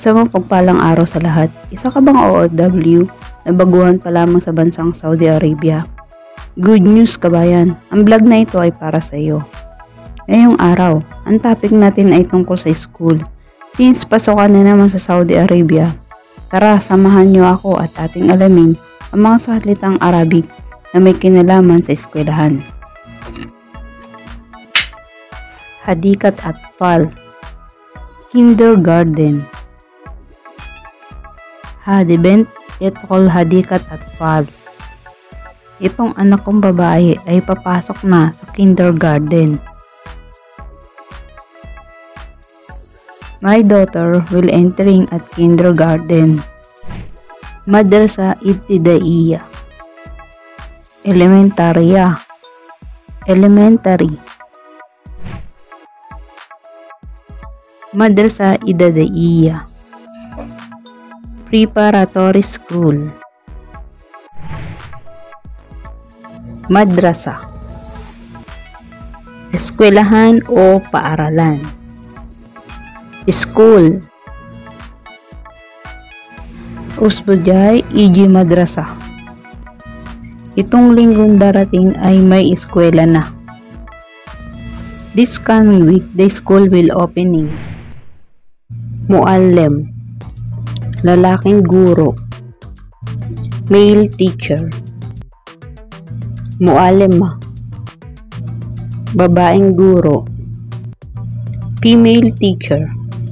Sa mapagpalang araw sa lahat, isa ka bang OFW na baguhan pa lamang sa bansang Saudi Arabia? Good news kabayan, ang vlog na ito ay para sa iyo. Ngayong araw, ang topic natin ay tungkol sa school. Since pasokan na naman sa Saudi Arabia, tara samahan niyo ako at ating alamin ang mga salitang Arabic na may kinalaman sa eskwelahan. Hadikat Atfal, Kindergarten. Hadi bent yadkhul hadikat atfal. Itong anak kong babae ay papasok na sa kindergarten. My daughter will entering at kindergarten. Madrasa ibtidaiya. Elementary. Madrasa idadaiya. Preparatory school. Madrasa, eskwelahan o paaralan. School, usbujay iji madrasa. Itong linggong darating ay may eskwela na. This coming week, the school will opening. Muallim, lalaking guro. Male teacher. Muallimah, babaeng guro. Female teacher.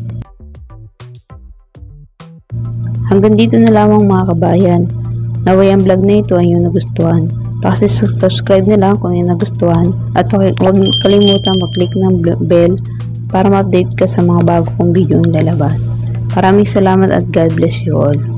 Hanggang dito na lamang mga kabayan. Naway ang vlog na ito ay yung nagustuhan. Paki-subscribe na lang kung yung nagustuhan. At huwag kalimutan mag-click ng bell para ma-update ka sa mga bago kong video yung lalabas. Maraming salamat at God bless you all.